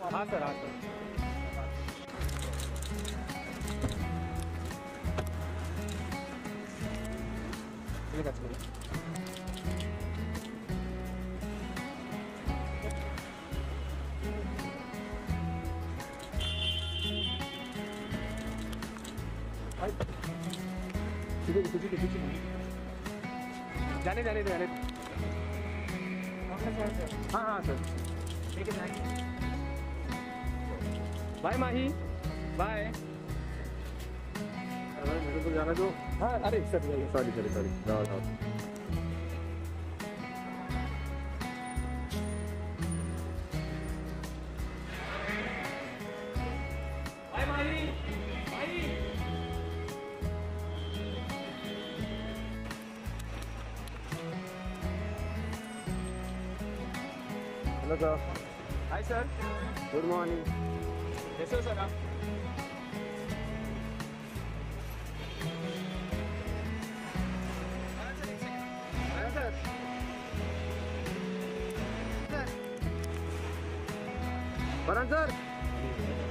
हाँ सर, हाँ सर। जाने जाने जाने। हाँ हाँ सर, ठीक है, जाएंगे। Bye Mahi, bye. मेरे को जाना दो। हाँ, अरे सर, सॉरी सॉरी सॉरी, जाओ जाओ। Bye Mahi, Mahi. Hello sir. Hi sir, good morning. कैसे हो सर आप? Sir Varun sir.